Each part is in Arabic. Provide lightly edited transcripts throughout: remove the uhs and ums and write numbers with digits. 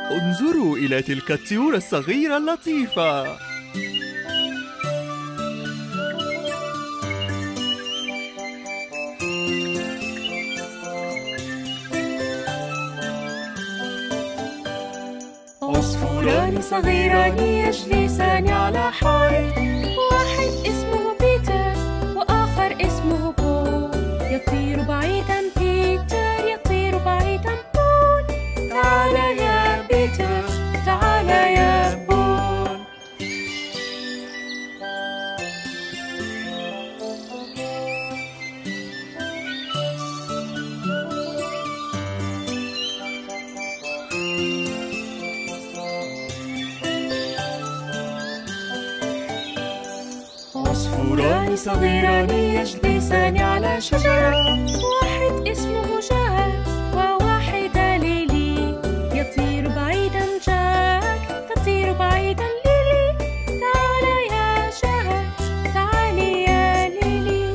انظروا إلى تلك الطيور الصغيرة اللطيفة. عصفوران صغيران يجلسان على حائط، واحد اسمه بيتر وآخر اسمه بول. يطير بعيدا بيتر، يطير بعيدا بول. تعال يا بيتر، تعال يا بول. عصفوران صغيران يجلسان على شجرة، واحد اسمه جاك وواحدة ليلي. يطير بعيدا جاك، تطير بعيدا ليلي. تعال يا جاك، تعالي يا ليلي.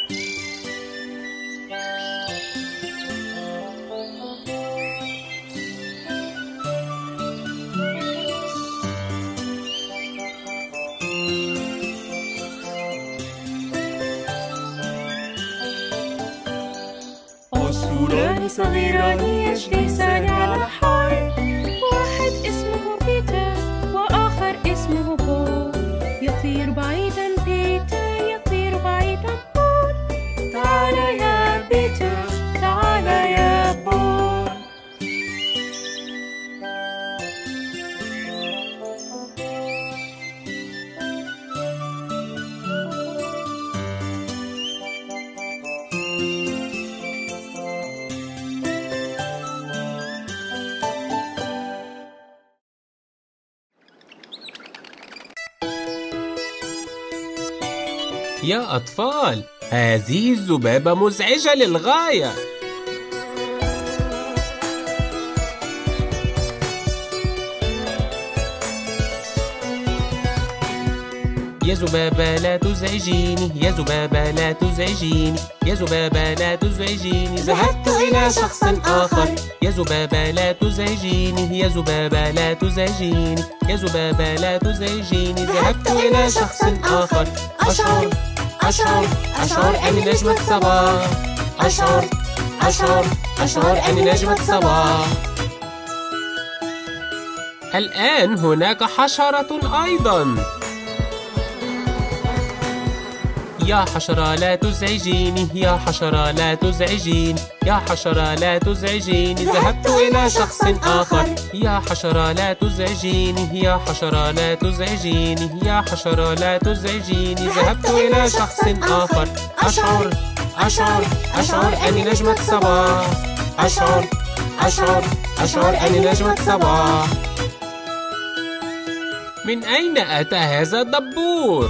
عصفوران صغيران يجلسان على حائط، واحد اسمه بيتر وآخر اسمه بول. يطير بعيدا بيتر، يطير بعيدا بول. تعال يا بيتر، تعال يا بول. يا أطفال، هذه الذبابة مزعجة للغاية. يا ذبابة لا تزعجيني، يا ذبابة لا تزعجيني، يا ذبابة لا تزعجيني. ذهبت إلى شخص آخر. يا ذبابة لا تزعجيني، يا ذبابة لا تزعجيني، يا ذبابة لا تزعجيني. ذهبت إلى شخص آخر. أشعر أشعر أشعر أني نجمة صباح. أشعر أشعر أشعر أني نجمة صباح. الآن هناك حشرة أيضاً. يا حشرة لا تزعجيني، يا حشرة لا تزعجيني، يا حشرة لا تزعجيني. ذهبت إلى شخص آخر. يا حشرة لا تزعجيني، يا حشرة لا تزعجيني، يا حشرة لا تزعجيني. ذهبت إلى شخص آخر. أشعر أشعر أشعر أني نجمة صباح. أشعر أشعر أشعر أني نجمة صباح. من أين أتى هذا الدبور؟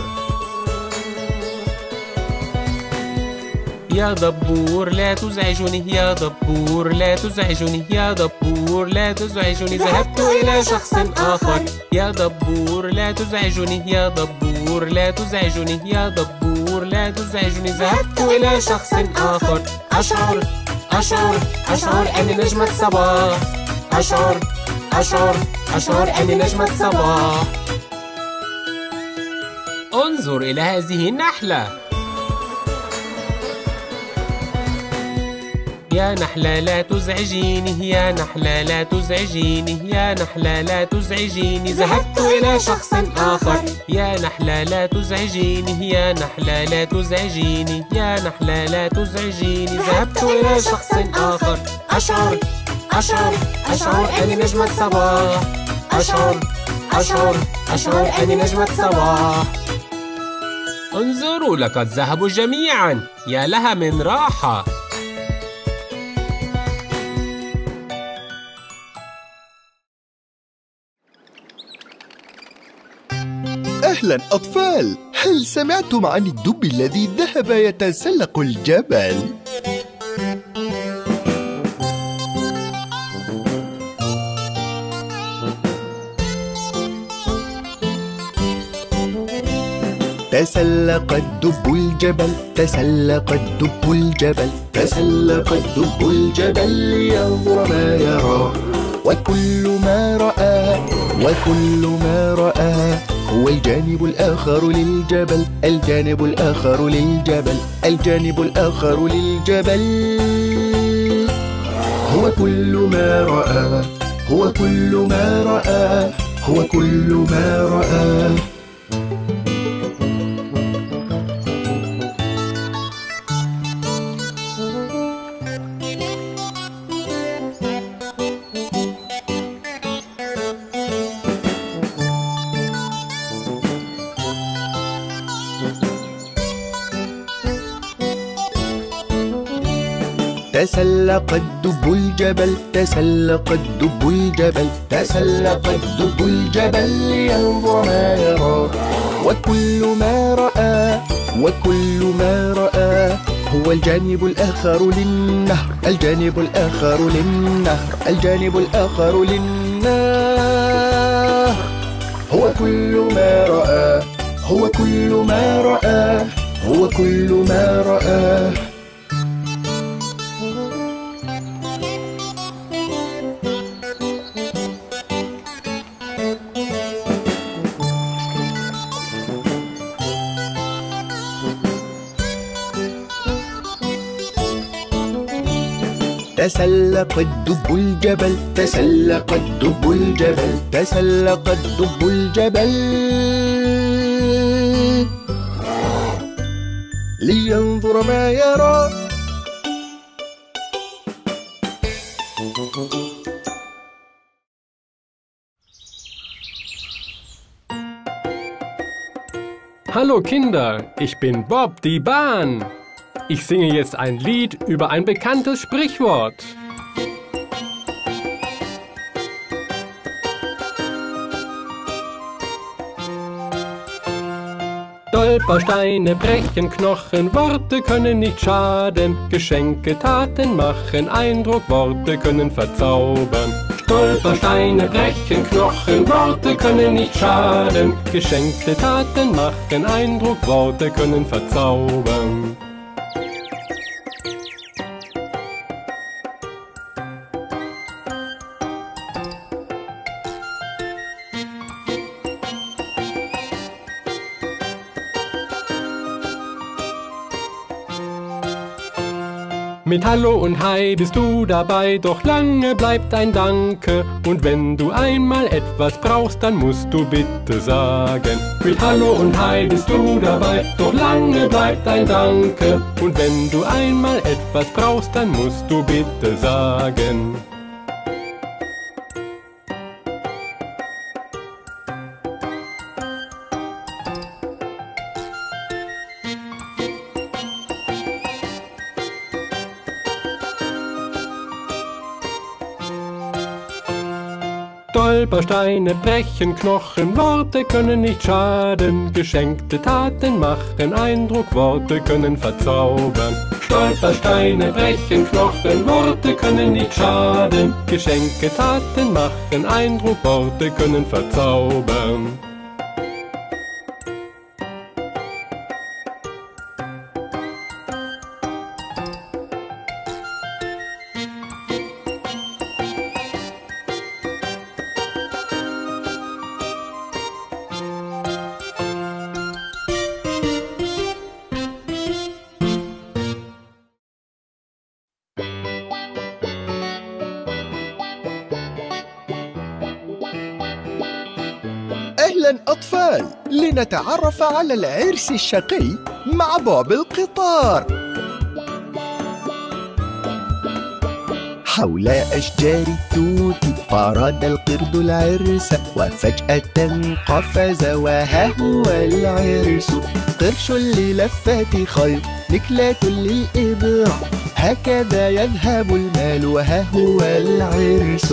يا دبور لا تزعجني، يا دبور لا تزعجني، يا دبور لا تزعجني. ذهبت إلى شخص آخر. يا دبور لا تزعجني، يا دبور لا تزعجني، يا دبور لا تزعجني. ذهبت إلى شخص آخر. أشعر أشعر أشعر أني نجمة صباح. أشعر أشعر أشعر أني نجمة صباح. انظر إلى هذه النحلة. يا نحلة لا تزعجيني، يا نحلة لا تزعجيني، يا نحلة لا تزعجيني. ذهبت إلى شخص آخر. يا نحلة لا تزعجيني، يا نحلة لا تزعجيني، يا نحلة لا تزعجيني. ذهبت إلى شخص آخر. أشعر أشعر أشعر أني نجمة صباح. أشعر أشعر أشعر أني نجمة صباح. انظروا، لقد ذهبوا جميعا. يا لها من راحة. أهلا أطفال، هل سمعتم عن الدب الذي ذهب يتسلق الجبل؟ تسلق الدب الجبل، تسلق الدب الجبل، تسلق الدب الجبل لينظر ما يرى. وكل ما رأى وكل ما رأى هو الجانب الآخر للجبل الجانب الآخر للجبل الجانب الآخر للجبل هو كل ما رأى هو كل ما رأى هو كل ما رأى تسلق الدب الجبل تسلق الدب الجبل تسلق الدب الجبل لينظر ما يرى وكل ما رأى وكل ما رأى هو الجانب الآخر للنهر الجانب الآخر للنهر الجانب الآخر للنهر هو كل ما رأى هو كل ما رأى هو كل ما رأى تسلق الدب الجبل تسلق الدب الجبل تسلق الدب الجبل لينظر ما يرى Hallo Kinder, ich bin Bob die Bahn. Ich singe jetzt ein Lied über ein bekanntes Sprichwort. Stolpersteine brechen Knochen, Worte können nicht schaden. Geschenke Taten machen Eindruck, Worte können verzaubern. Stolpersteine brechen Knochen, Worte können nicht schaden. Geschenkte Taten machen Eindruck, Worte können verzaubern. Mit Hallo und Hi bist du dabei, doch lange bleibt ein Danke. Und wenn du einmal etwas brauchst, dann musst du bitte sagen. Mit Hallo und Hi bist du dabei, doch lange bleibt ein Danke. Und wenn du einmal etwas brauchst, dann musst du bitte sagen. Stolpersteine brechen Knochen, Worte können nicht schaden. Geschenkte Taten machen Eindruck, Worte können verzaubern. Stolpersteine brechen Knochen, Worte können nicht schaden. Geschenke Taten machen Eindruck, Worte können verzaubern. أهلا أطفال، لنتعرف على العرس الشقي مع بوب القطار. حول أشجار التوت أراد القرد العرس، وفجأة قفز وها هو العرس. قرش للفات خيط، نكلة للإبرة، هكذا يذهب المال وها هو العرس.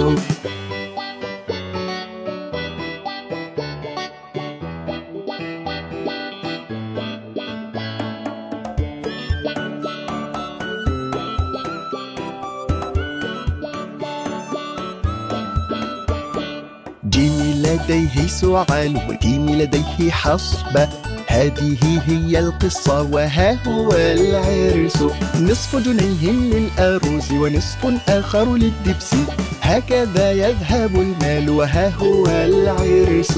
جيم لديه سعال، وجيم لديه حصبة، هذه هي القصة وها هو العرس. نصف جنيه للأرز ونصف آخر للدبس، هكذا يذهب المال وها هو العرس.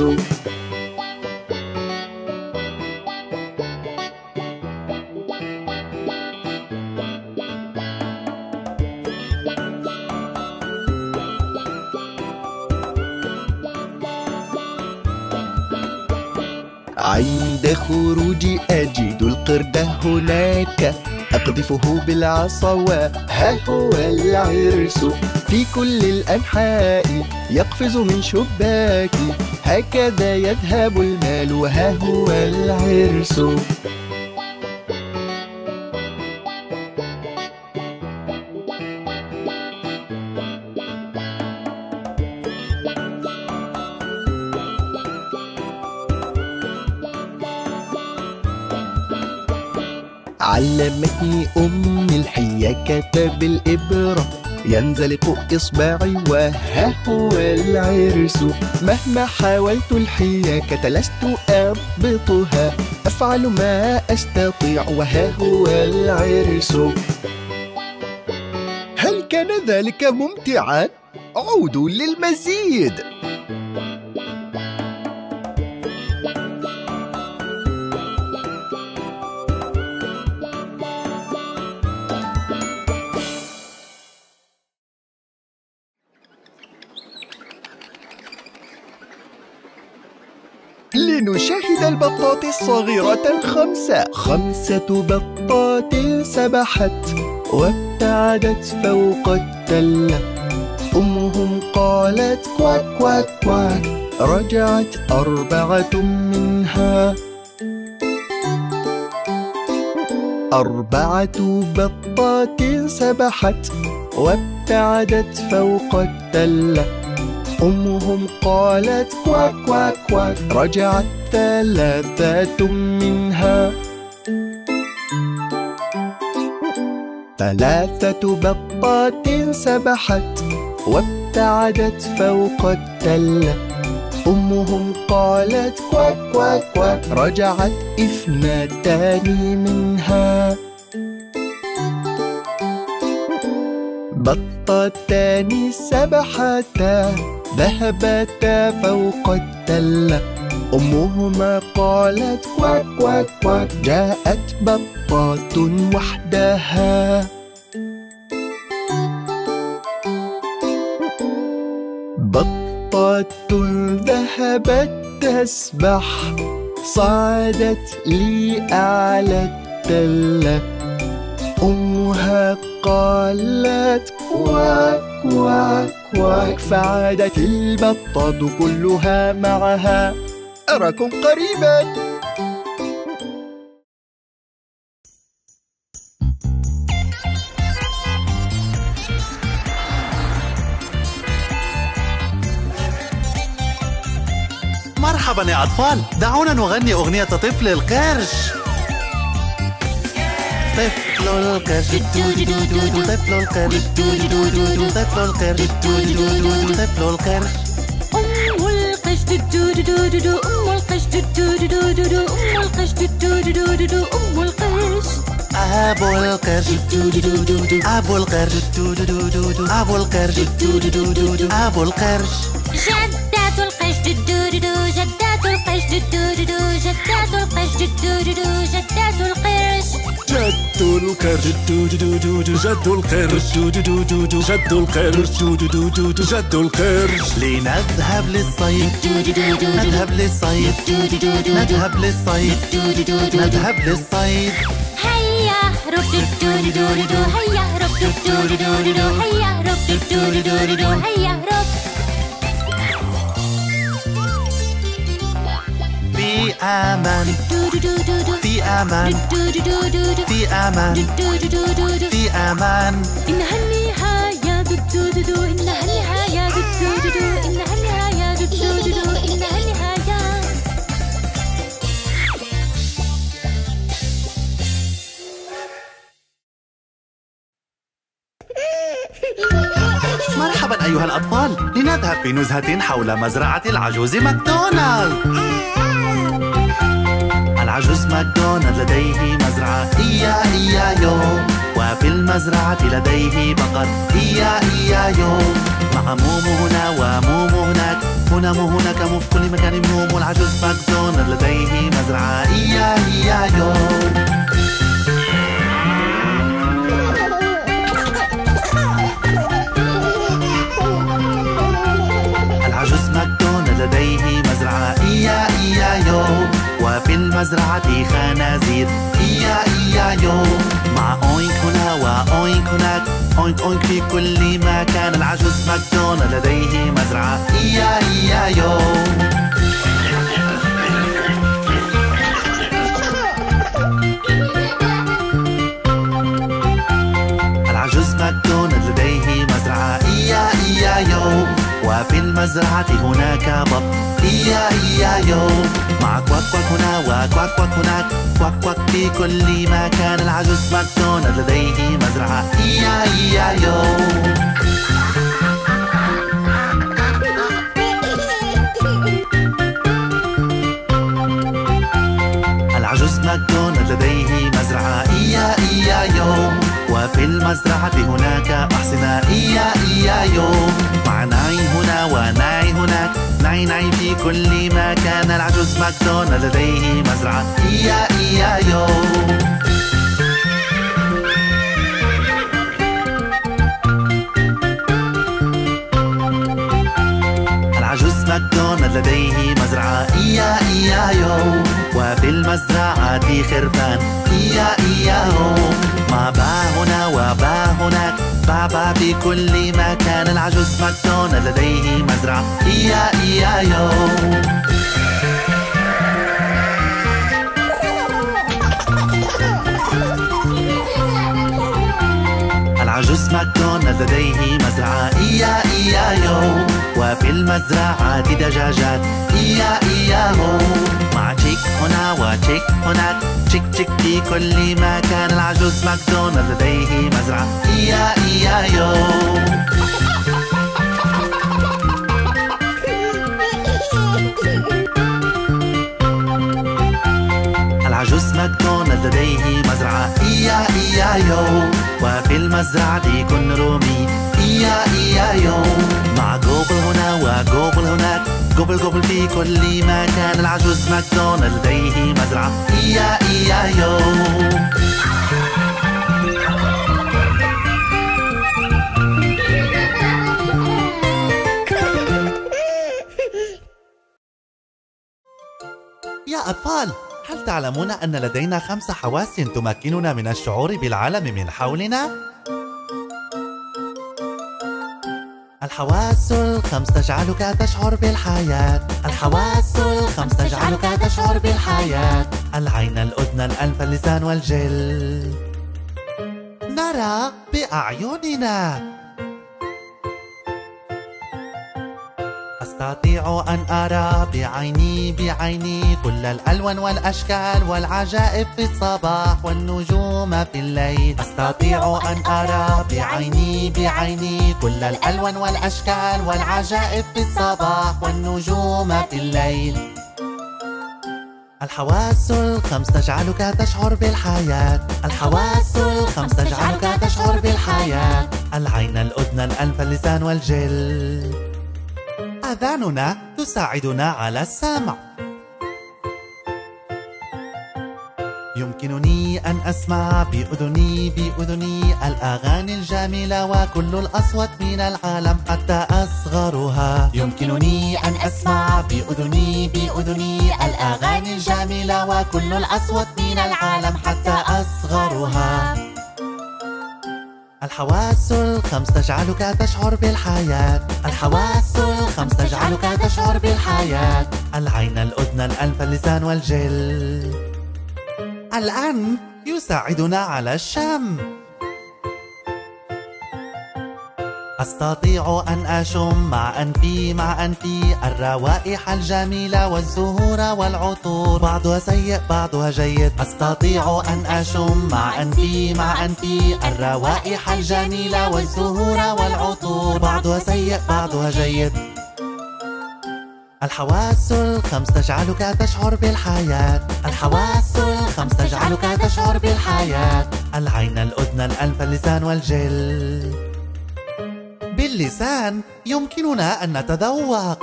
عند خروجي أجد القرد هناك، أقذفه بالعصا وها هو العرس. في كل الأنحاء يقفز من شباكي، هكذا يذهب المال وها هو العرس. علمتني أمي الحياكة بالإبرة، ينزلق إصبعي وها هو العرس. مهما حاولت الحياكة لست أضبطها، أفعل ما أستطيع وها هو العرس. هل كان ذلك ممتعا؟ عودوا للمزيد. لنشاهد البطات الصغيرة الخمسة. 5 بطات سبحت وابتعدت فوق التلة، أمهم قالت كواك كواك كواك، رجعت 4 منها. 4 بطات سبحت وابتعدت فوق التلة، أمهم قالت كواك كواك كواك، رجعت 3 منها. 3 بطات سبحت وابتعدت فوق التلة، أمهم قالت كواك كواك كواك، رجعت 2 منها. بطتان سبحتا ذهبتا فوق التلة، أمهما قالت كواك كواك كواك، جاءت بطات وحدها. بطة ذهبت تسبح، صعدت لأعلى التلة، أمها قالت كواك كواك كواك، فعادت البطات كلها معها. أراكم قريبا. مرحبا يا أطفال، دعونا نغني أغنية طفل القرش. طفل القرش طفل القرش طفل القرش طفل القرش. أم القش دودودودودو، أم القش دودودودودو، أم القش دودودودو، أم القش. أبو القرش أبو القرش أبو القرش أبو القرش. جدات القش دودودو، جدات القش دودودو، جدات القش دودودو، جدات القرش. جد القرش جد القرش جد القرش جد القرش. لنذهب للصيد نذهب للصيد نذهب للصيد نذهب للصيد. هيا هرب دودودو، هيا هرب دودودو، هيا هرب دودودو، هيا هرب. في أمان في أمان في أمان في أمان. إنها النهاية دودودو، إنها النهاية دودودو، إنها النهاية دودودو، إنها النهاية. مرحبا أيها الأطفال، لنذهب في نزهة حول مزرعة العجوز ماكدونالد. العجوز ماكدونالد لديه مزرعة إيا إيا يو، وفي المزرعة لديه بقر إيا إيا يو. مع مومو هنا ومومو هناك، هنا مو هناك مو في كل مكان مومو. العجوز ماكدونالد لديه مزرعة إيا إيا يو. العجوز ماكدونالد لديه مزرعة إيا إيا يو، وفي المزرعة خنازير إيا إيا يو. مع أوينك هنا وأوينك هناك، أوينك أوينك في كل مكان. العجوز ماكدونالد لديه مزرعة إيا إيا يو. العجوز ماكدونالد لديه مزرعة إيا إيا يو، وفي المزرعة هناك بط إيا إيا يو. مع كواك كواك هنا وكواك كواك هناك، كواك كواك في كل مكان. العجوز ماكدونالد لديه مزرعة إيا إيا يو. العجوز ماكدونالد لديه مزرعة إيا إيا يو، وفي المزرعة هناك أحصنة إيا إيا يو. مع ناي هنا وناي هناك، ناي ناي في كل مكان. العجوز ماكدونالد لديه مزرعة إيا إيا يو. العجوز ماكدونالد لديه مزرعة إيا إيا يو، وفي المزرعة خرفان إيا إيا يو. مع با هنا وبا هناك، بابا في كل مكان. العجوز ماكدونالد لديه مزرعة إيا إيا يو. العجوز ماكدونالد لديه مزرعة إيا إيا يو، وفي المزرعة دجاجات إيا إيا هو. مع تشيك هنا وتشيك هناك، تشيك تشيك في كل مكان. العجوز ماكدونالد لديه مزرعة إيا إيا يو. العجوز ماكدونالد لديه مزرعة إيا إيا يو، وفي المزرعة كن رومي إيا إيا يو. مع جوبل هنا وجوبل هناك، جوبل جوبل في كل مكان. العجوز ماكدونالد لديه مزرعة إيا إيا يو. يا أطفال، هل تعلمون أن لدينا 5 حواس تمكننا من الشعور بالعالم من حولنا؟ الحواس ال5 تجعلك تشعر بالحياة. الحواس ال5 تجعلك تشعر بالحياة. العين، الأذن، الأنف، اللسان والجلد. نرى بأعيننا. أستطيع أن أرى بعيني كل الألوان والأشكال والعجائب في الصباح والنجوم في الليل. أستطيع أن أرى بعيني كل الألوان والأشكال والعجائب في الصباح والنجوم في الليل. الحواس ال5 تجعلك تشعر بالحياة. الحواس ال5 تجعلك تشعر بالحياة. العين، الأذن، الأنف، اللسان والجلد. آذاننا تساعدنا على السمع. يمكنني أن أسمع بأذني الأغاني الجميلة وكل الأصوات من العالم حتى أصغرها. يمكنني أن أسمع بأذني الأغاني الجميلة وكل الأصوات من العالم حتى أصغرها. الحواس ال5 تجعلك تشعر بالحياة. الحواس ال5 تجعلك تشعر بالحياة. العين، الأذن، الأنف، اللسان والجلد. الأنف يساعدنا على الشم. أستطيع أن أشم مع أنفي الروائح الجميلة والزهور والعطور، بعضها سيء بعضها جيد. أستطيع أن أشم مع أنفي الروائح الجميلة والزهور والعطور، بعضها سيء بعضها جيد. الحواس الخمس تجعلك تشعر بالحياة. الحواس الخمس تجعلك تشعر بالحياة. العين، الأذن، الأنف، اللسان والجلد. باللسان يمكننا أن نتذوق.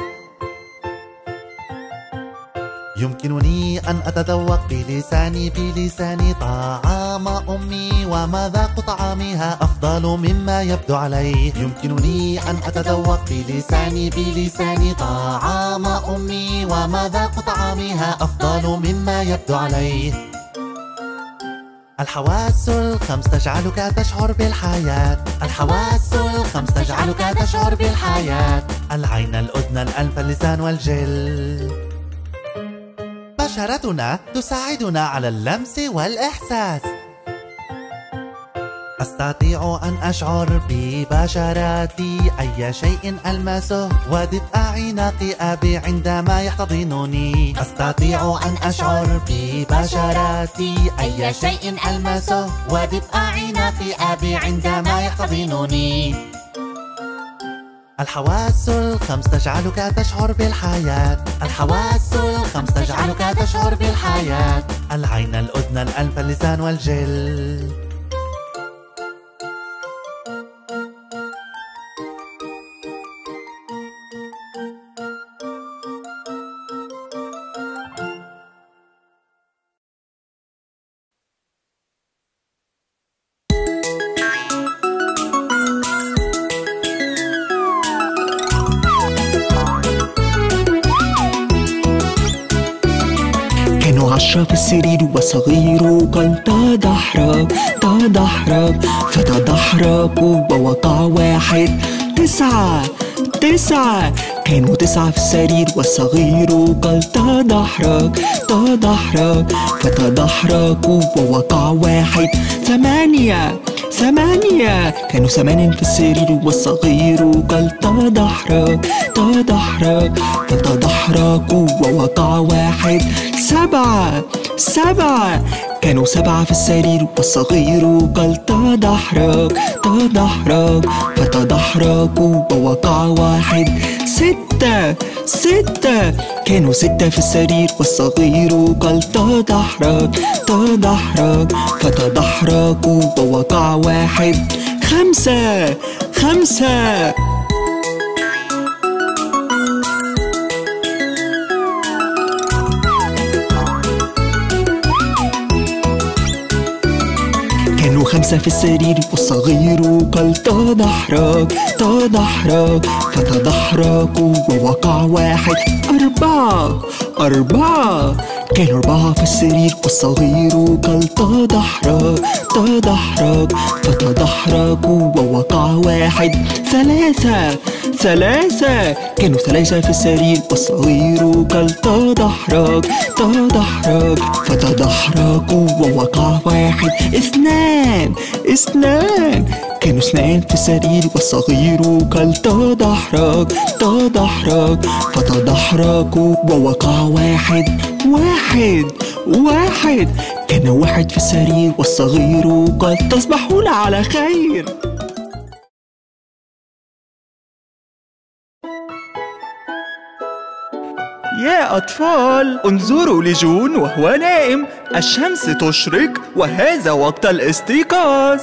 يمكنني أن أتذوق بلساني طعام أمي، ومذاق طعامها أفضل مما يبدو عليه. يمكنني أن أتذوق بلساني طعام أمي، ومذاق طعامها أفضل مما يبدو عليه. الحواس الخمس تجعلك تشعر بالحياة. الحواس الخمس تجعلك تشعر بالحياة. العين، الأذن، الأنف، اللسان والجلد. بشرتنا تساعدنا على اللمس والإحساس. أستطيع أن أشعر ببشرتي أي شيء ألمسه، ودفء عناق أبي عندما يحتضنني. أستطيع أن أشعر ببشرتي أي شيء ألمسه، ودفء عناق أبي عندما يحتضنني. الحواس الخمس تجعلك تشعر بالحياة. الحواس الخمس تجعلك تشعر بالحياة. العين، الأذن، الأنف، اللسان والجلد. عشرة في السرير وصغير قال تدحرج تدحرج، فتدحرجوا ووقع واحد. تسعة كانوا 9 في السرير والصغير قال تدحرج تدحرج، فتدحرجوا ووقع واحد. 8 كانوا 8 في السرير والصغير قال تدحرج تدحرج، فتدحرجوا ووقع واحد. 7 كانوا 7 في السرير والصغير قال تدحرج تدحرج، فتدحرجوا ووقع واحد. 6 كانوا 6 في السرير والصغير قال تدحرج تدحرج، فتدحرجوا ووقع واحد. 5 كانوا 5 في السرير والصغير قال تدحرج تدحرج، فتدحرجوا ووقع واحد. 4 كانوا 4 في السرير والصغير قال تدحرج تدحرج، فتدحرجوا ووقع واحد. 3 كانوا 3 في السرير والصغير قال تدحرج تدحرج، فتدحرجوا ووقع واحد. 2 كانوا 2 في السرير والصغير قال تدحرج تدحرج، فتدحرجوا ووقع واحد. 1 كان 1 في السرير والصغير قال تصبحون على خير. يا أطفال، انظروا لجون وهو نائم. الشمس تشرق وهذا وقت الاستيقاظ.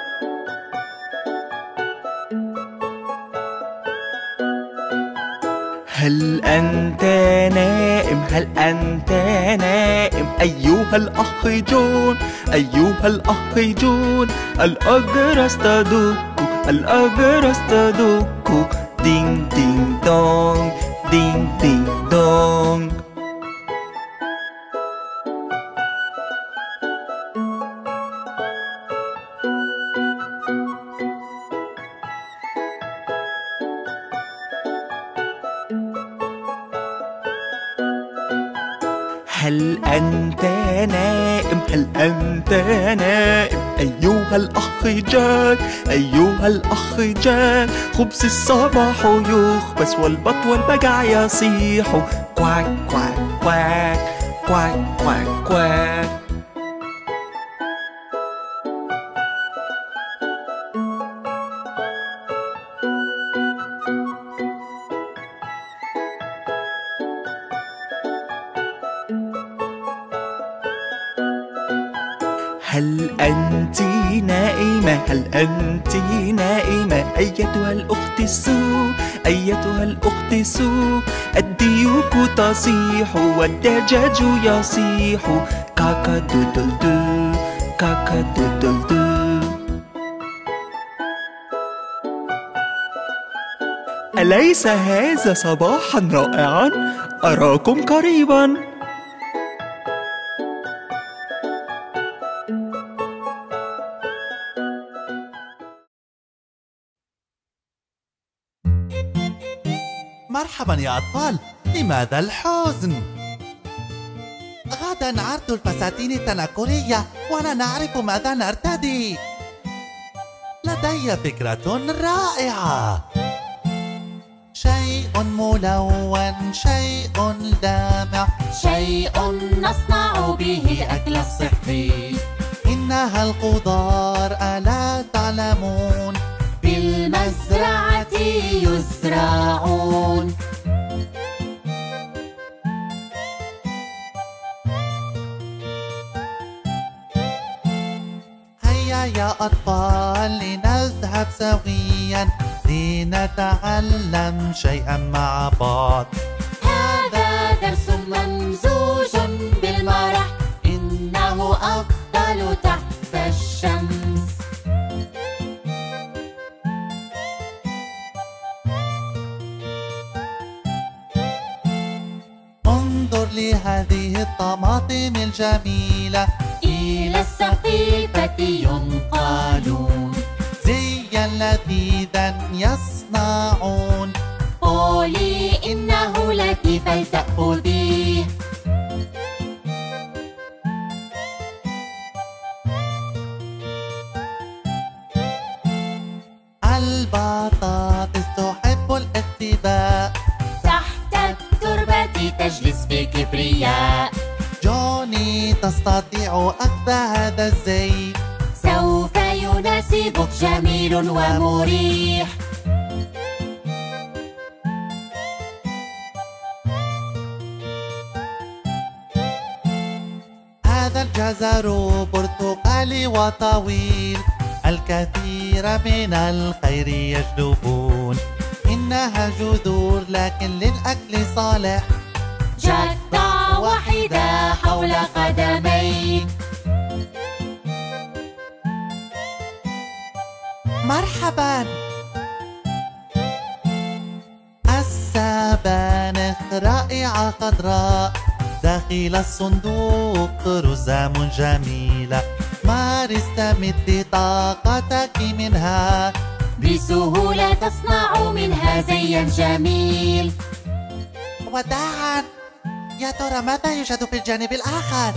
هل أنت نائم؟ هل أنت نائم؟ أيها الأخ جون، أيها الأخ جون. الأجرس تدق، الأجرس تدق. دينغ دينغ دونغ، دينغ دينغ دونغ. هل أنت نائم؟ هل أنت نائم؟ أيها الأخ جاك، أيها الأخ جاك. خبز الصباح يخبز والبط والبجع يصيح. كواك كواك كواك كواك كواك كواك. هل أنت نائمة؟ هل أنت نائمة؟ أيتها الأخت سو، أيتها الأخت سو، الديوك تصيح والدجاج يصيح كاكا دودل دو، كاكا دودل دو. أليس هذا صباحا رائعا؟ أراكم قريبا. مرحبا يا أطفال، لماذا الحزن؟ غدا عرض الفساتين التنكرية ولا نعرف ماذا نرتدي. لدي فكرة رائعة، شيء ملون، شيء لامع، شيء نصنع به أكل الصحي. إنها الخضار ألا تعلمون؟ بالمزرعة يزرعون. هيا يا أطفال لنذهب سويا لنتعلم شيئا مع بعض. هذا درس ممزوج بالمرح، إنه أفضل تحت الشمس. انظر لهذه الطماطم الجميلة، إلى السقيفة ينقلون. زيا لذيذا يصنعون. قولي إنه لك فلتأخذيه. البطاطس تحب الاختباء، تحت التربة تجلس بكبرياء. جوني تستطيع أخذ هذا الزيت، سوف يناسبك، جميل ومريح. هذا الجزر برتقالي وطويل، الكثير من الخير يجلبون. إنها جذور لكن للأكل صالح، جدع واحدة حول قدميك. مرحبا. السبانخ رائعة خضراء، داخل الصندوق رزام جميلة. مارس تمد طاقتك منها، بسهولة تصنع منها زيا جميل. وداعا، يا ترى ماذا يوجد في الجانب الآخر؟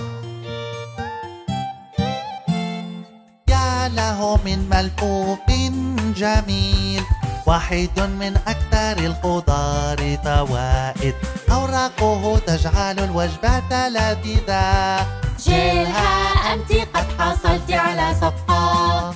يا له من ملفوف جميل، واحد من أكثر الخضار فوائد. أوراقه تجعل الوجبات لذيذة. جيلها أنت قد حصلت على صفقة.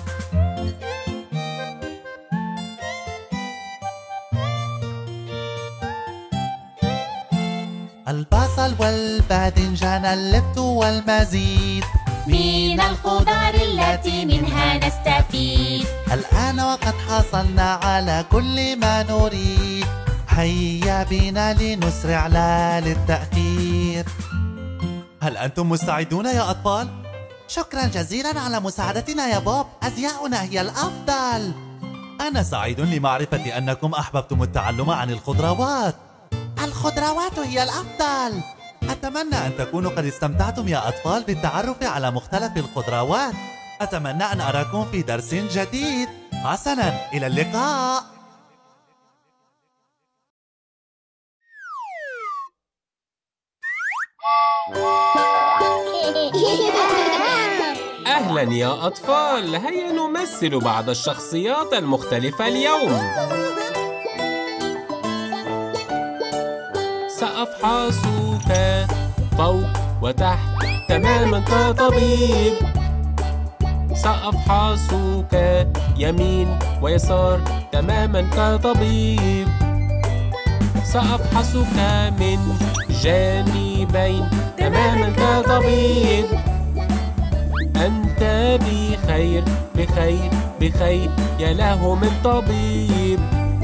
البصل والباذنجان اللفت والمزيد من الخضار التي منها نستفيد. الآن وقد حصلنا على كل ما نريد. هيا بنا لنسرع لا للتأخير. هل أنتم مستعدون يا أطفال؟ شكرا جزيلا على مساعدتنا يا بوب، أزياؤنا هي الأفضل. أنا سعيد لمعرفة أنكم أحببتم التعلم عن الخضروات. الخضروات هي الأفضل. أتمنى أن تكونوا قد استمتعتم يا أطفال بالتعرف على مختلف الخضروات. أتمنى أن أراكم في درس جديد. حسنا، إلى اللقاء. أهلا يا أطفال، هيا نمثل بعض الشخصيات المختلفة اليوم. سأفحصك فوق وتحت تماما كطبيب. سأفحصك يمين ويسار تماما كطبيب. سأفحصك من جانبين تماما كطبيب. أنت بخير بخير بخير، يا له من طبيب.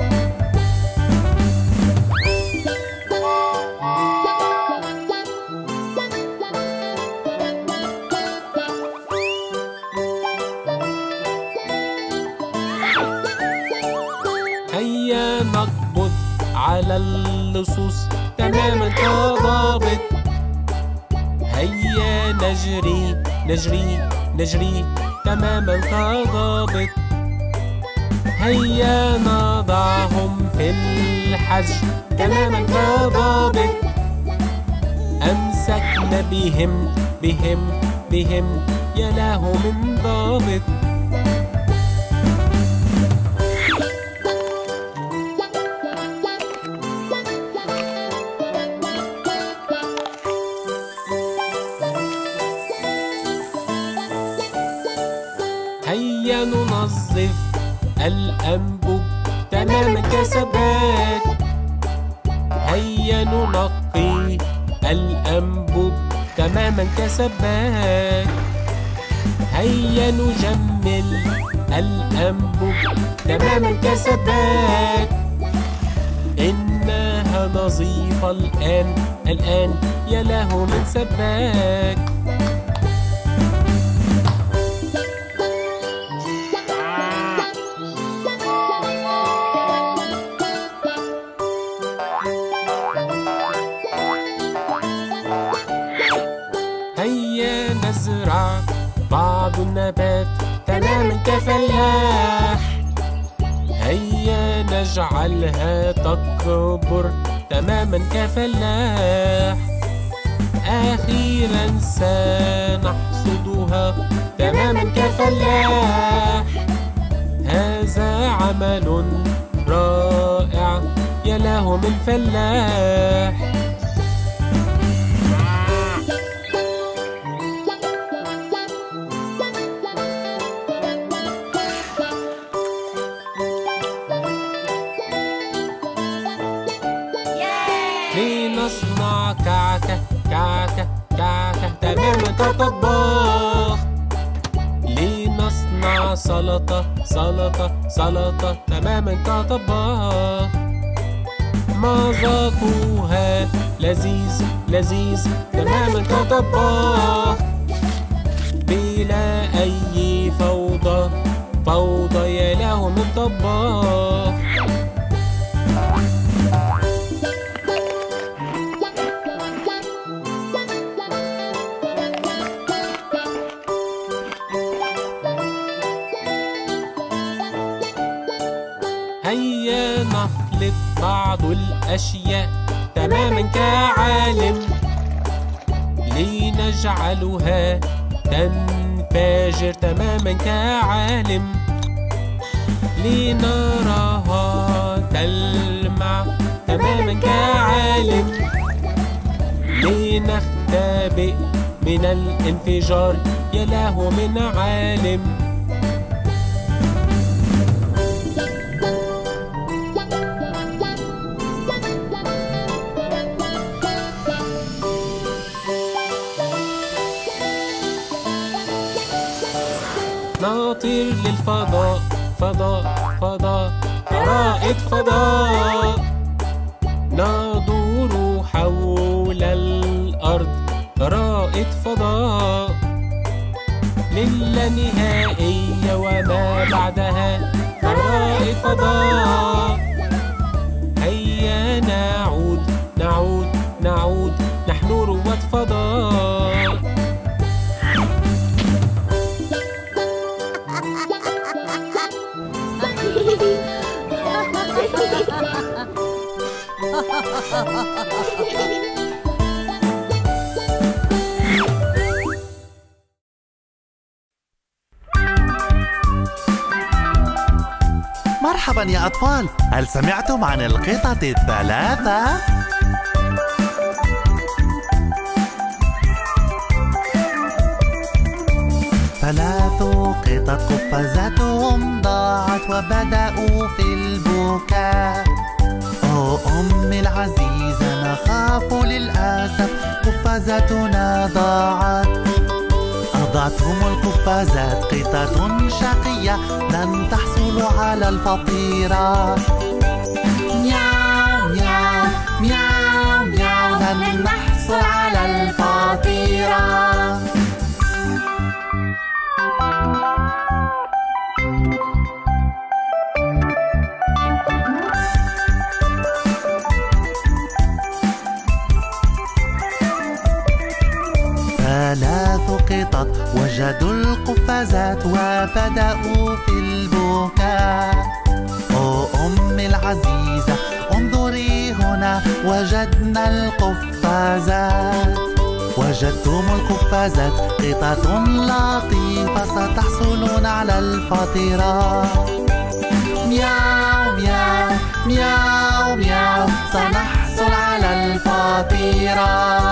هيا نقبض على اللصوص تماما كضابط. هيا نجري نجري نجري تماما كضابط. هيا نضعهم في الحجر تماما كضابط. أمسكنا بهم بهم بهم، يا له من ضابط. هيا ننظف الأنبوب تماما كسباك. هيا ننقي الأنبوب تماما كسباك. هيا نجمل الأنبوب تماما كسباك. إنها نظيفة الآن الآن، يا له من سباك. هيا نزرع بعض النبات تماما كفلاح. هيا نجعلها تكبر تماما كفلاح. أخيرا سنحصدها تماما كفلاح. هذا عمل رائع، يا له من فلاح. لنصنع كعكة كعكة كعكة تماما كطباخ. لنصنع سلطة سلطة سلطة تماما كطباخ. مذاقها لذيذ لذيذ تماما كطباخ. بلا أي فوضى فوضى، يا له من طباخ. هيا نخلط بعض الأشياء تماما كعالم. لنجعلها تنفجر تماما كعالم. لنراها تلمع تماما كعالم. لنختبئ من الانفجار، يا له من عالم. نطير للفضاء فضاء فضاء، رائد فضاء. ندور حول الأرض، رائد فضاء. للانهائية وما بعدها، رائد فضاء. هيا نعود نعود نعود، نحن رواد فضاء. مرحبا يا أطفال، هل سمعتم عن القطط الثلاثة؟ ثلاث قطط قفزتهم ضاعت وبدأوا في البكاء. أو أمي العزيزة نخاف للأسف قفزتنا ضاعت. وضعتم القفازات قطط شقية لن تحصلوا على الفطيرة. مياو مياو مياو مياو لن نحصل على الفطيرة. ثلاث قطط وجدوا القفازات وبدأوا في البكاء. أو أمي العزيزة انظري هنا وجدنا القفازات. وجدتم القفازات قطط لطيفة ستحصلون على الفطيرة. مياو مياو مياو مياو سنحصل على الفطيرة.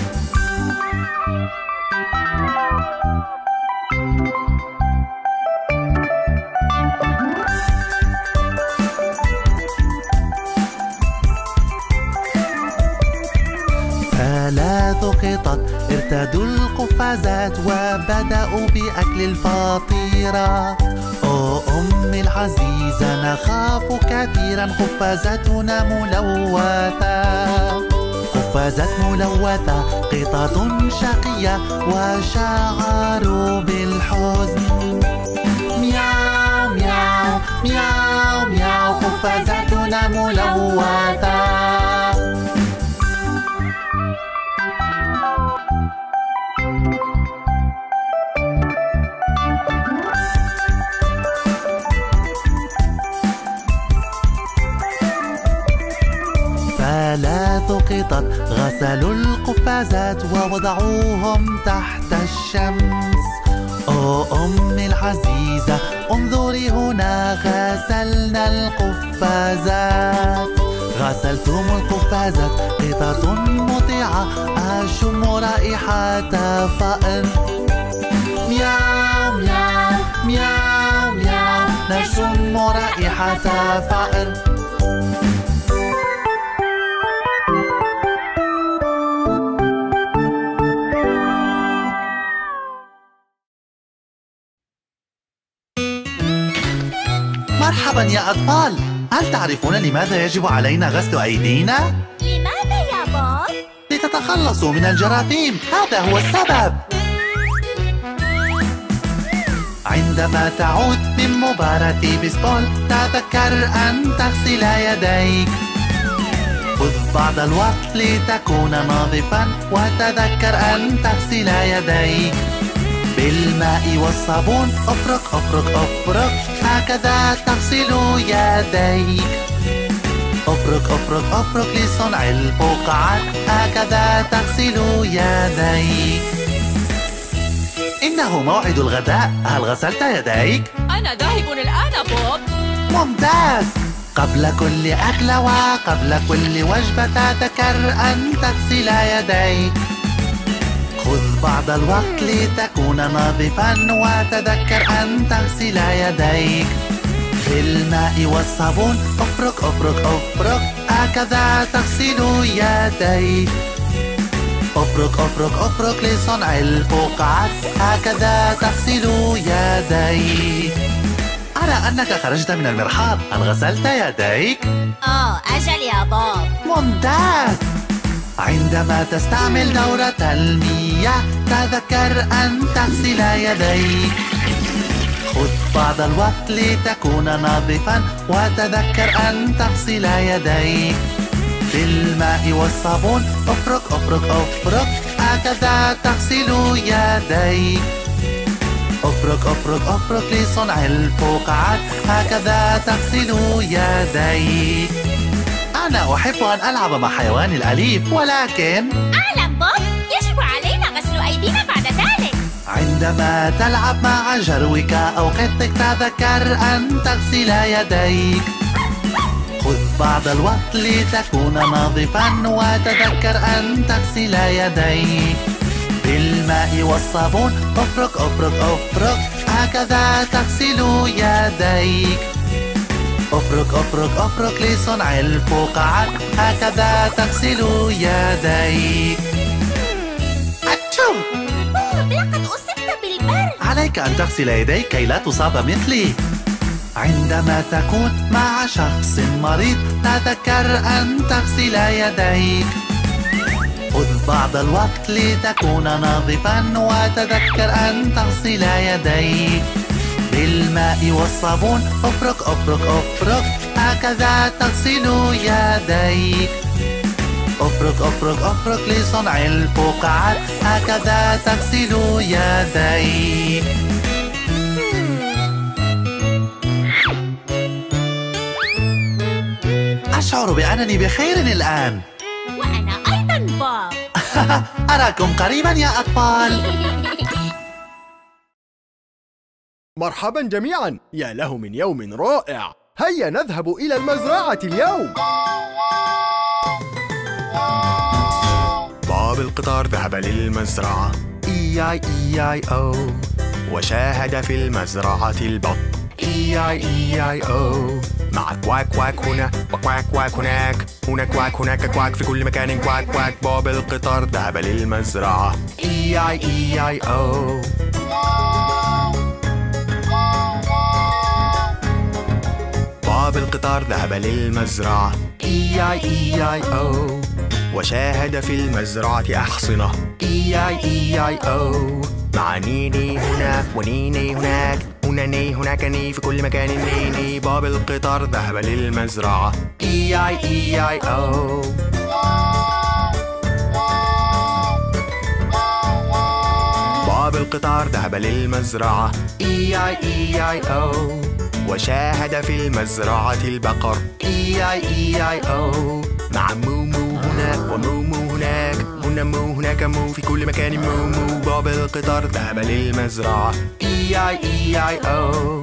ثلاث قطط ارتدوا القفازات وبدأوا بأكل الفطيرة. أو أمي العزيزة نخاف كثيرا قفازاتنا ملوثة. قفازات ملوثة قطط شقية وشعروا بالحزن. مياو مياو مياو مياو قفازاتنا ملوثة. ثلاث قطط غسلوا القفازات ووضعوهم تحت الشمس. أو أمي العزيزة انظري هنا غسلنا القفازات. غسلتم القفازات قطط مطيعة أشم رائحة فأر. مياو مياو مياو مياو نشم رائحة فأر. مرحبا يا أطفال، هل تعرفون لماذا يجب علينا غسل أيدينا؟ لماذا يا بوب؟ لتتخلصوا من الجراثيم، هذا هو السبب. عندما تعود من مباراة بيسبول تذكر أن تغسل يديك. خذ بعض الوقت لتكون نظيفا وتذكر أن تغسل يديك بالماء والصابون. افرك افرك افرك هكذا تغسل يديك. افرك افرك افرك لصنع الفقاعات هكذا تغسل يديك. إنه موعد الغداء، هل غسلت يديك؟ أنا ذاهب الآن بوب. ممتاز. قبل كل أكلة وقبل كل وجبة تذكر أن تغسل يديك. خذ بعض الوقت لتكون نظيفا وتذكر أن تغسل يديك بالماء والصابون. افرك افرك افرك هكذا تغسل يديك. افرك افرك افرك لصنع الفقاعات هكذا تغسل يديك. أرى أنك خرجت من المرحاض، هل غسلت يديك؟ أجل يا بوب. ممتاز. عندما تستعمل دورة المياه تذكر أن تغسل يديك. خذ بعض الوقت لتكون نظيفا وتذكر أن تغسل يديك بالماء والصابون. افرك افرك افرك هكذا تغسل يديك. افرك افرك افرك لصنع الفقاعات هكذا تغسل يديك. أنا أحب أن ألعب مع حيواني الأليف، ولكن أعلم بوب، يجب علينا غسل أيدينا بعد ذلك. عندما تلعب مع جروك أو قطك تذكر أن تغسل يديك. خذ بعض الوقت لتكون نظيفا وتذكر أن تغسل يديك بالماء والصابون. افرك افرك افرك هكذا تغسل يديك. افرك افرك افرك لصنع الفقاعات هكذا تغسل يديك. بوب، لقد أصبت بالبرد. عليك أن تغسل يديك كي لا تصاب مثلي. عندما تكون مع شخص مريض تذكر أن تغسل يديك. خذ بعض الوقت لتكون نظيفا وتذكر أن تغسل يديك بالماء والصابون. افرك افرك افرك هكذا تغسل يديك. افرك افرك افرك لصنع الفقاعات هكذا تغسل يديك. أشعر بأنني بخير الآن. وأنا أيضا بوب. أراكم قريبا يا أطفال. مرحبا جميعا، يا له من يوم رائع. هيا نذهب إلى المزرعة اليوم. بوب القطار ذهب للمزرعة إي إي أو، وشاهد في المزرعة البط إي أو، مع كواك كواك هنا وكواك كواك هناك، هنا كواك هناك كواك، في كل مكان كواك كواك. بوب القطار ذهب للمزرعة إي أو. بوب القطار ذهب للمزرعة إي أو، وشاهد في المزرعة أحصنة إي أو، مع نيني هنا ونيني هناك، هنا ني هناك ني، في كل مكان نيني. بوب القطار ذهب للمزرعة إي أو. بوب القطار ذهب للمزرعة إي أو، وشاهد في المزرعة البقر إي أو، مع مومو هنا ومومو هناك، هنا مو هناك مو، في كل مكان مومو. بوب القطار ذهب للمزرعة إي أو.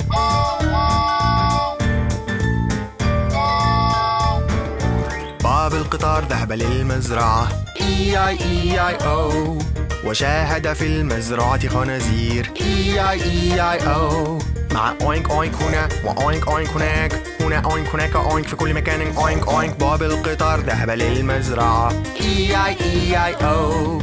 بوب القطار ذهب للمزرعة إي أو، وشاهد في المزرعة خنازير إي أو، مع أوينك أوينك هنا وأوينك أوينك هناك، هنا أوينك هناك أوينك، في كل مكان أوينك أوينك. بوب القطار ذهب للمزرعة إي أو.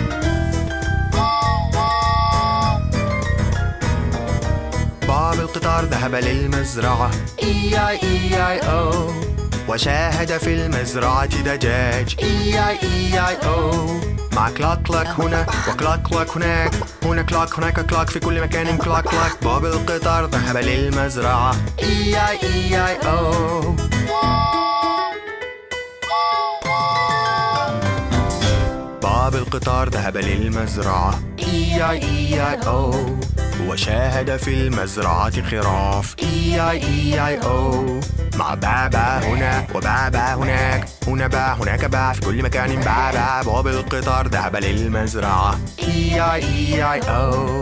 بوب القطار ذهب للمزرعة إي أو، وشاهد في المزرعة دجاج إي أو، مع كلاك كلاك هنا وكلاك كلاك هناك، هنا كلاك هناك كلاك، في كل مكان كلاك كلاك. بوب القطار ذهب للمزرعة إي أو. بوب القطار ذهب للمزرعة إي أو، وشاهد في المزرعة خراف إي أو، مع بابا هنا وبابا هناك، هنا با هناك با، في كل مكان بابا. بوب القطار ذهب للمزرعة إي أو.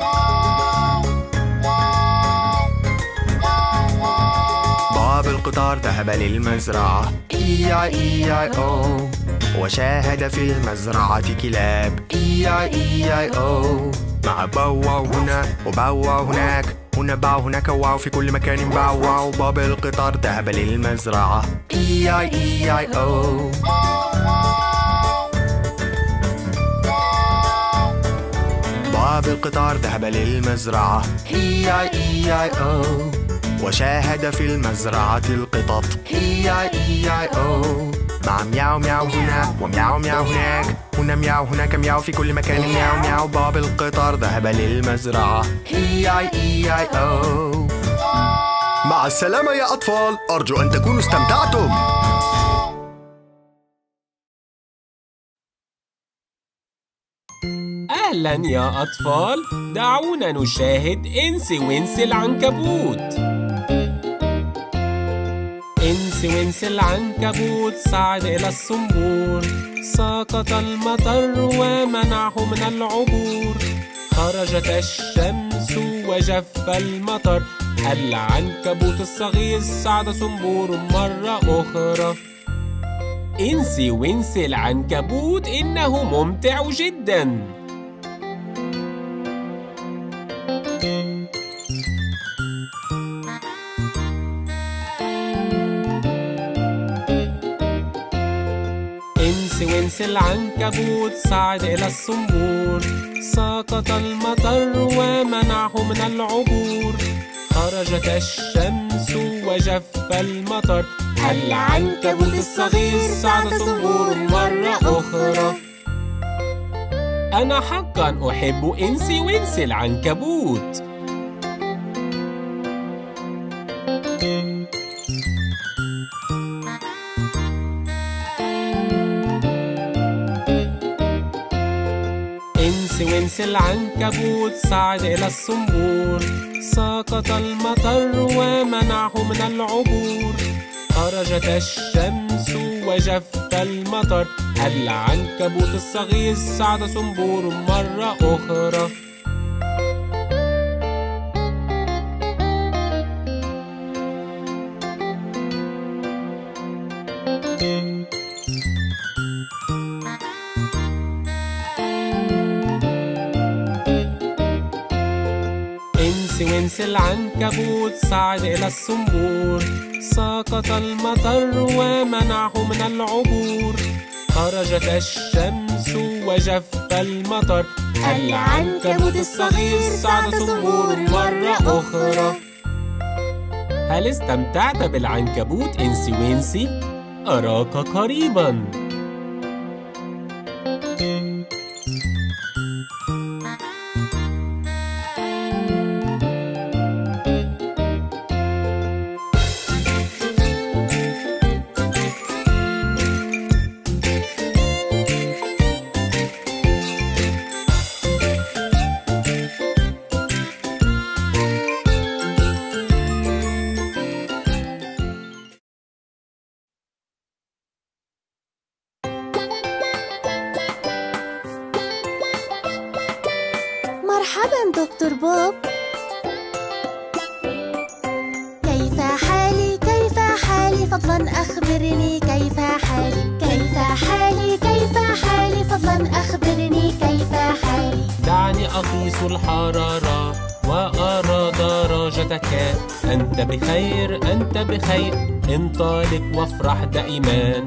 بوب القطار ذهب للمزرعة إي أو، وشاهد في المزرعة كلاب إي أو، مع بواو هنا وبواو هناك، هنا باو هناك واو، في كل مكان باو واو. بوب القطار ذهب للمزرعة إي أو. بوب القطار ذهب للمزرعة إي أو، وشاهد في المزرعة القطط إي أو، مع مياو مياو هنا ومياو مياو هناك، هنا مياو هناك مياو، في كل مكان مياو مياو. بوب القطار ذهب للمزرعة إي أو. مع السلامة يا أطفال، أرجو أن تكونوا استمتعتم. أهلا يا أطفال، دعونا نشاهد إنسي وإنسي العنكبوت. إنسي وإنسي العنكبوت صعد إلى الصنبور، سقط المطر ومنعه من العبور، خرجت الشمس وجف المطر، العنكبوت الصغير صعد صنبور مرة أخرى. إنسي وإنسي العنكبوت إنه ممتع جداً. انسي وانسي العنكبوت صعد إلى الصنبور، سقط المطر ومنعه من العبور، خرجت الشمس وجف المطر، العنكبوت الصغير صعد صنبور مرة أخرى. أنا حقا أحب إنسي وإنسي العنكبوت. إنسي وإنسي العنكبوت صعد إلى الصنبور، سقط المطر ومنعه من العبور، خرجت الشمس وجف المطر، العنكبوت الصغير صعد صنبور مرة أخرى. انسي وانسي العنكبوت صعد إلى الصنبور، سقط المطر ومنعه من العبور، خرجت الشمس وجف المطر، العنكبوت الصغير صعد صنبور مرة أخرى. هل استمتعت بالعنكبوت إنسي وإنسي؟ أراك قريباً. مرحبا دكتور بوب. كيف حالي كيف حالي فضلا أخبرني كيف حالي كيف حالي كيف حالي فضلا أخبرني كيف حالي. دعني أقيس الحرارة وأرى درجتك، أنت بخير أنت بخير، انطلق وافرح دائما.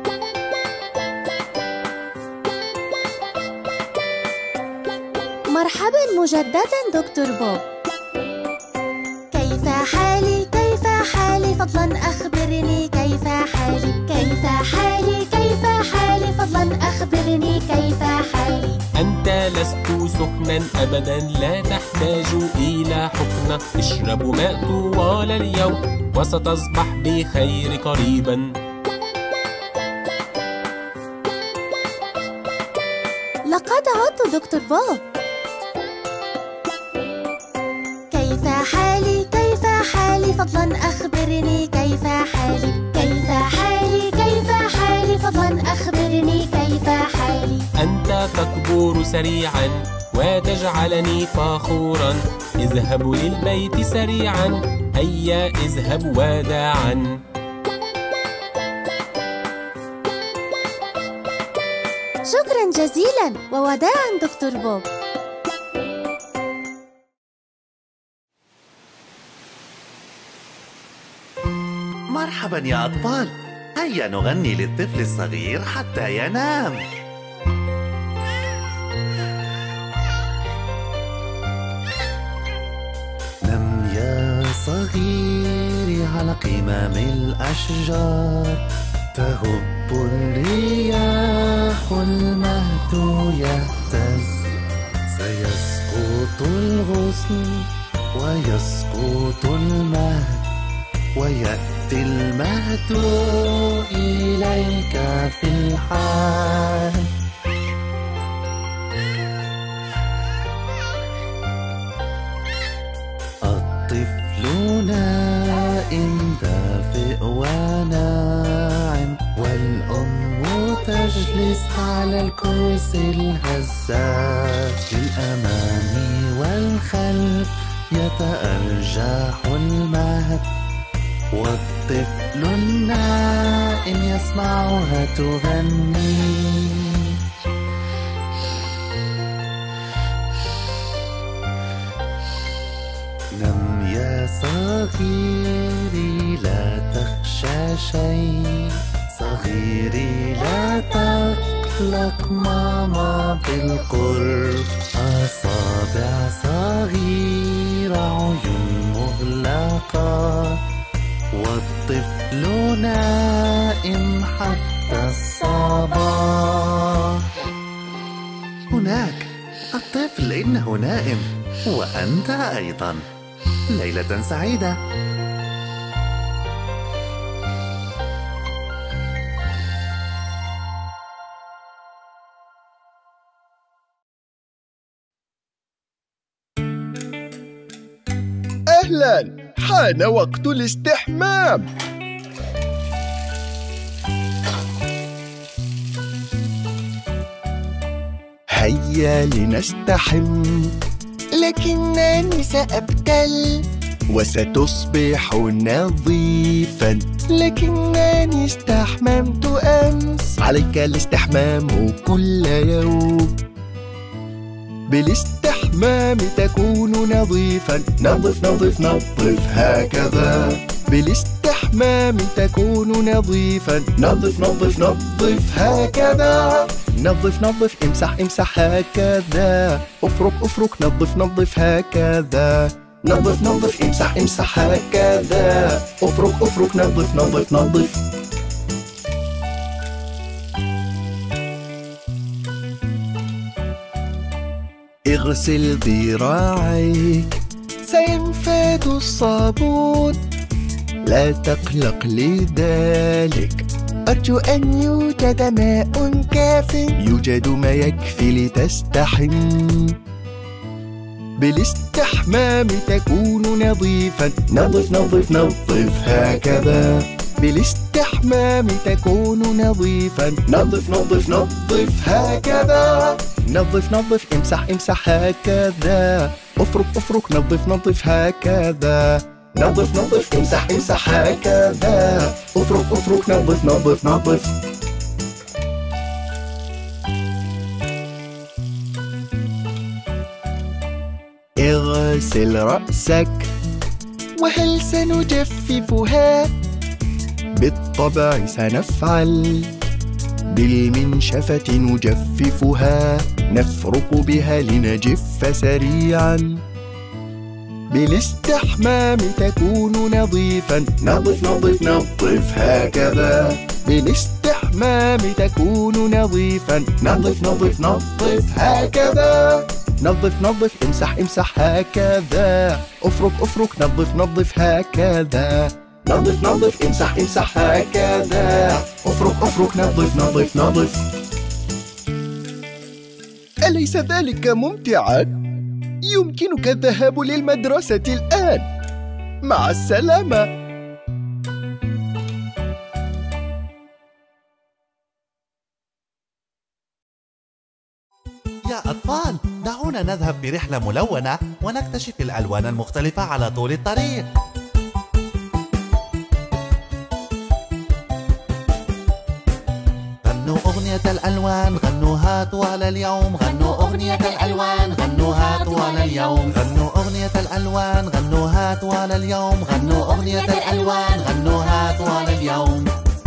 مرحبا مجددا دكتور بوب. كيف حالي كيف حالي فضلا أخبرني كيف حالي كيف حالي كيف حالي فضلا أخبرني كيف حالي. أنت لست سخنا أبدا، لا تحتاج إلى حقنة، اشرب ماء طوال اليوم وستصبح بخير قريبا. لقد عدت دكتور بوب. كيف حالي كيف حالي فضلا أخبرني كيف حالي كيف حالي كيف حالي فضلا أخبرني كيف حالي. أنت تكبر سريعا وتجعلني فخورا، اذهب للبيت سريعا، هيا اذهب وداعا. شكرا جزيلا ووداعا دكتور بوب. مرحبا يا أطفال، هيا نغني للطفل الصغير حتى ينام. نم يا صغيري على قمم الأشجار، تهب الرياح المهد يهتز، سيسقط الغصن ويسقط المهد، ويأتي المهد إليك في الحال. الطفل نائم دافئ وناعم، والأم تجلس على الكرسي الهزاز، للأمام والخلف يتأرجح المهد، والطفل النائم يسمعها تغني. نم يا صغيري لا تخشى شيء، صغيري لا تقلق ماما بالقرب، أصابع صغيرة عيون مغلقة، والطفل نائم حتى الصباح. هناك الطفل إنه نائم، وأنت أيضا. ليلة سعيدة. أهلاً، حان وقت الاستحمام. هيا لنستحم، لكنني سأبتل، وستصبح نظيفاً، لكنني استحممت أمس. عليك الاستحمام كل يوم، بالاستحمام تكون نظيفاً. نظف نظف نظف هكذا، بالاستحمام تكون نظيفاً. نظف نظف نظف هكذا، نظف نظف امسح امسح هكذا. افرك افرك نظف نظف هكذا، نظف نظف امسح امسح هكذا. افرك افرك نظف نظف نظف. اغسل ذراعيك، سينفد الصابون. لا تقلق لذلك، أرجو أن يوجد ماء كاف. يوجد ما يكفي لتستحم، بالاستحمام تكون نظيفاً. نظف نظف نظف هكذا، بالاستحمام تكون نظيفاً. نظف نظف نظف هكذا، نظف نظف امسح امسح هكذا. افرك افرك نظف نظف هكذا، نظف نظف امسح امسح هكذا. افرك افرك نظف نظف نظف. اغسل رأسك، وهل سنجففها؟ بالطبع سنفعل، بالمنشفة نجففها، نفرك بها لنجف سريعاً. بالاستحمام تكون نظيفاً. نظف نظف نظف هكذا، بالاستحمام تكون نظيفاً. نظف نظف نظف هكذا، نظف نظف امسح امسح هكذا. افرك افرك نظف نظف هكذا، نظف نظف امسح امسح هكذا. افرك افرك نظف نظف نظف. أليس ذلك ممتعاً؟ يمكنك الذهاب للمدرسة الآن. مع السلامة. يا أطفال، دعونا نذهب برحلة ملونة ونكتشف الألوان المختلفة على طول الطريق. غنوا أغنية الألوان، غنوا ها طوال اليوم. غنوا أغنية الألوان، غنوا ها طوال اليوم. غنوا أغنية الألوان، غنوا ها طوال اليوم. غنوا أغنية الألوان، غنوا ها طوال اليوم.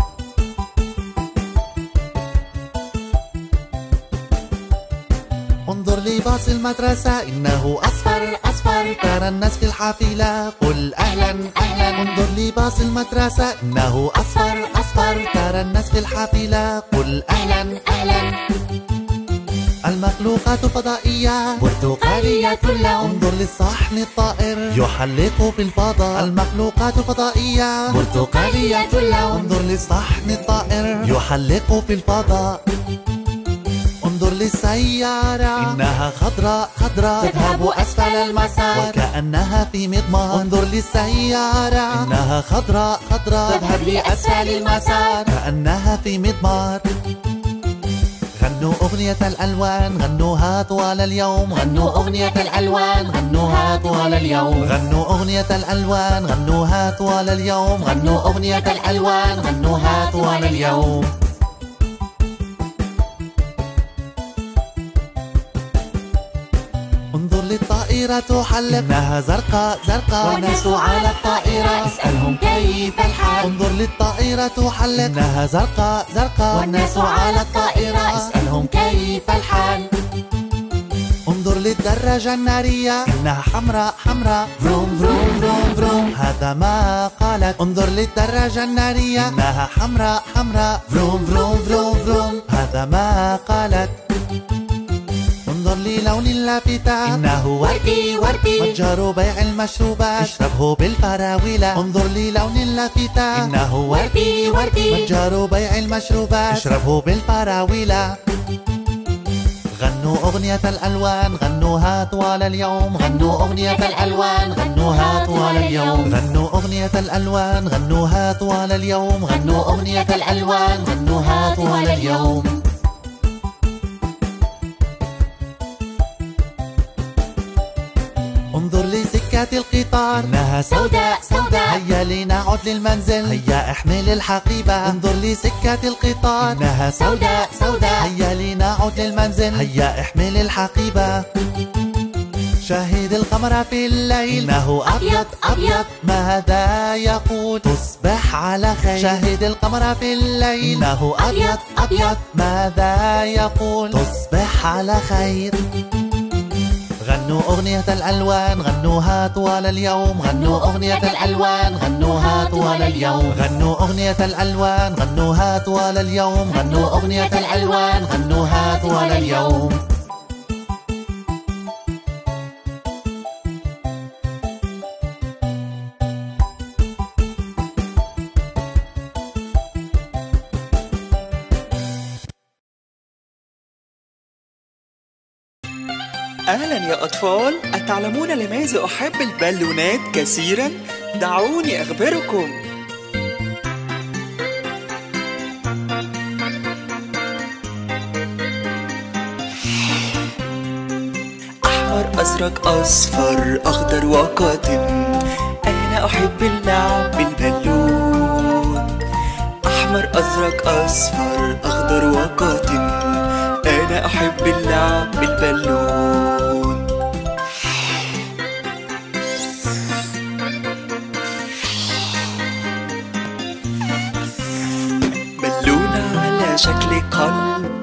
انظر لباص المدرسة إنه أصفر أصفر. ترى الناس في الحافلة قل أهلا أهلا. انظر لباص المدرسة إنه أصفر أصفر. ترى الناس في الحافلة قل أهلا أهلا. المخلوقات الفضائية برتقالية اللون. انظر للصحن الطائر يحلق في الفضاء. المخلوقات الفضائية برتقالية اللون. انظر للصحن الطائر يحلق في الفضاء. انظر للسيارة إنها خضراء خضراء تذهب أسفل المسار وكأنها في مضمار. انظر للسيارة إنها خضراء خضراء تذهب لأسفل المسار كأنها في مضمار. غنوا أغنية الألوان، غنوها طوال اليوم. غنوا أغنية الألوان، غنوها طوال اليوم. غنوا أغنية الألوان، غنوها طوال اليوم. غنوا أغنية الألوان، غنوها طوال اليوم. انظر للطائرة الطائرة حلق إنها زرقاء زرقاء والناس على الطائرة اسألهم كيف الحال انظر للطائرة حلق إنها زرقاء زرقاء والناس على الطائرة اسألهم كيف الحال انظر للدراجة النارية إنها حمراء حمراء فروم فروم فروم فروم هذا ما قالت انظر للدراجة النارية إنها حمراء حمراء فروم فروم فروم فروم هذا ما قالت انظر للون اللافتة إنه وردي وردي متجر بيع المشروبات اشربه بالفراولة انظر للون اللافتة إنه وردي وردي متجر بيع المشروبات اشربه بالفراولة غنوا أغنية الألوان غنوها طوال اليوم غنوا أغنية الألوان غنوها طوال اليوم غنوا أغنية الألوان غنوها طوال اليوم غنوا أغنية الألوان غنوها طوال اليوم انظر لسكة القطار إنها سوداء سوداء هيا لنعد للمنزل هيا احمل الحقيبة انظر لسكة القطار إنها سوداء سوداء هيا لنعد للمنزل هيا احمل الحقيبة شاهد القمر في الليل إنه أبيض أبيض ماذا يقول تصبح على خير شاهد القمر في الليل إنه أبيض أبيض ماذا يقول تصبح على خير غنوا أغنية الألوان غنوها طوال اليوم غنوا أغنية الألوان غنوها طوال اليوم غنوا أغنية الألوان غنوها طوال اليوم غنوا أغنية الألوان غنوها طوال اليوم أهلا يا أطفال، أتعلمون لماذا أحب البالونات كثيرا؟ دعوني أخبركم. أحمر أزرق أصفر أخضر وقاتم، أنا أحب اللعب بالبالون. أحمر أزرق أصفر أخضر وقاتم، أنا أحب اللعب بالبالون. بالونة على شكل قلب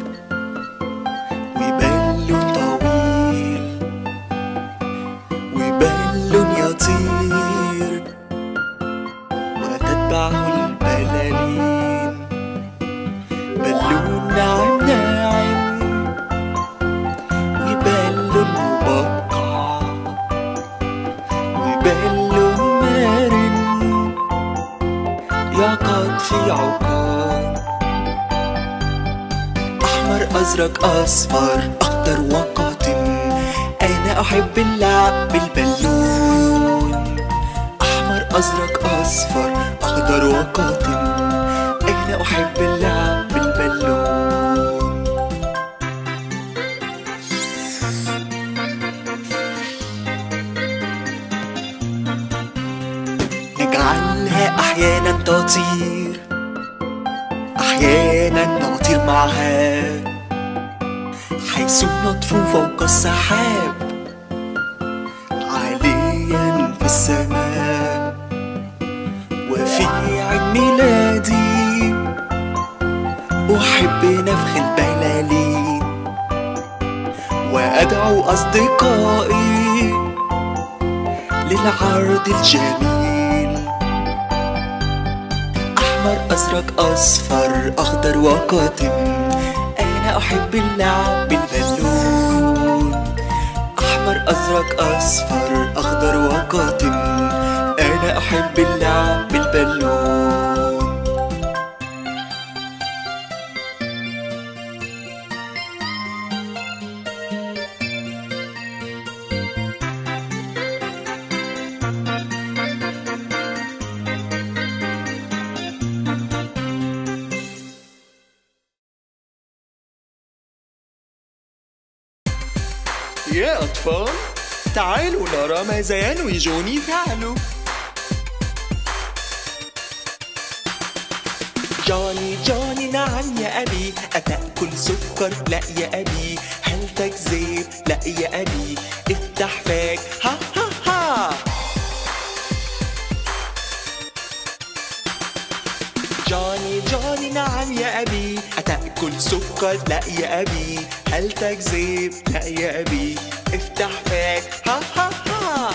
وبالون طويل وبالون يطير وتتبعه البلالين. بالون ناعم ناعم وبالون مبقع وبالون مرن يعقد في عقاد. أحمر أزرق أصفر أخضر وقاتم، أنا أحب اللعب بالبالون. أحمر أزرق أصفر أخضر وقاتم، أنا أحب اللعب بالبالون. نجعلها أحيانا تطير، أحيانا نطير معها حيث نطفو فوق السحاب عاليا في السماء. وفي عيد ميلادي أحب نفخ البلالين وأدعو أصدقائي للعرض الجميل. أحمر أزرق أصفر أخضر وقاتم، أنا أحب اللعب بالبالون. أحمر أزرق أصفر أخضر وقاتم، أنا أحب اللعب بالبالون. يا أطفال، تعالوا نرى ماذا ينوي جوني فعله. جوني جوني نعم يا أبي، أتأكل سكر؟ لا يا أبي. هل تكذب؟ لا يا أبي. افتح فاك نعم يا أبي. أتأكل سكر؟ لا يا أبي. هل تكذب؟ لا يا أبي. افتح فاك، ها ها ها.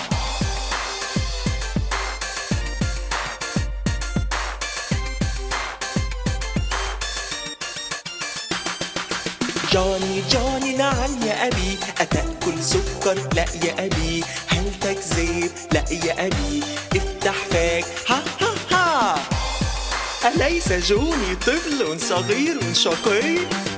جوني جوني نعم يا أبي. أتأكل سكر؟ لا يا أبي. هل تكذب؟ لا يا أبي. افتح فاك، ها ها ها. أليس جوني طفل صغير شقي؟